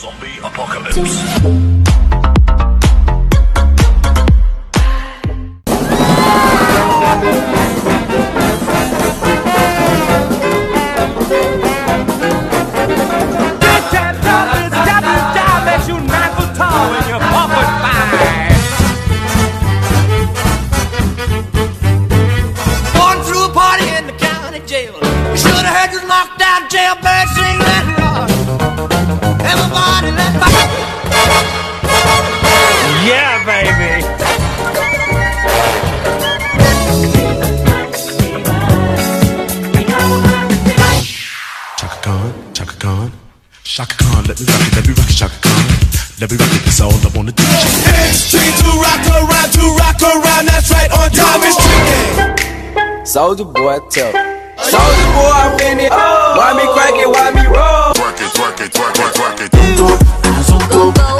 Zombie apocalypse. Jailbird sing that rock. Everybody let my yeah, baby. Chaka Khan, Chaka Khan, Chaka Khan, let me rock it, Chaka Khan. Let me rock it, that's all I wanna do. It's tricky to rock around, that's right, on time is tricky. Soulja Boy, tell Soulja Boy, I'm in it. Why me crack it, why me roll? Twerk it, twerk it, twerk it, twerk it.